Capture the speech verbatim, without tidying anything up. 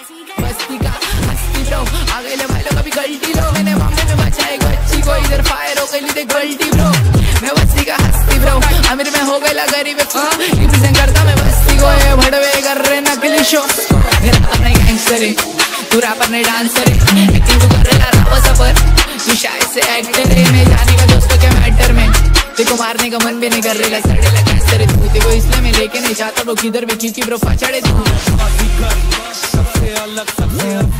बस्ती का हस्ती ब्रो आ गए ले भाई लोग अभी गलती लो मैंने मामले में बचाए बच्ची को इधर फायर हो गई देख गलती ब्रो मैं बस्ती का हस्ती ब्रो अमीर में हो गया गरीब रिप्रेजेंट करता मैं बस्ती को ये भड़वे कर रहे नकली शो मेरा अपना गैंगस्टर है तू रैपर नहीं डांसर है एक्टिंग कर रहा रावा सफर तू शायद से एक्टर है मैं जाने का दोस्तों के मैटर में देखो मारने का मन भी नहीं कर रहा सड़े लगा गैंगस्टर है तू देखो इसलिए मैं लेके नहीं जाता वो किधर भी क्योंकि ब्रो फचड़े तू सबसे अलग सबसे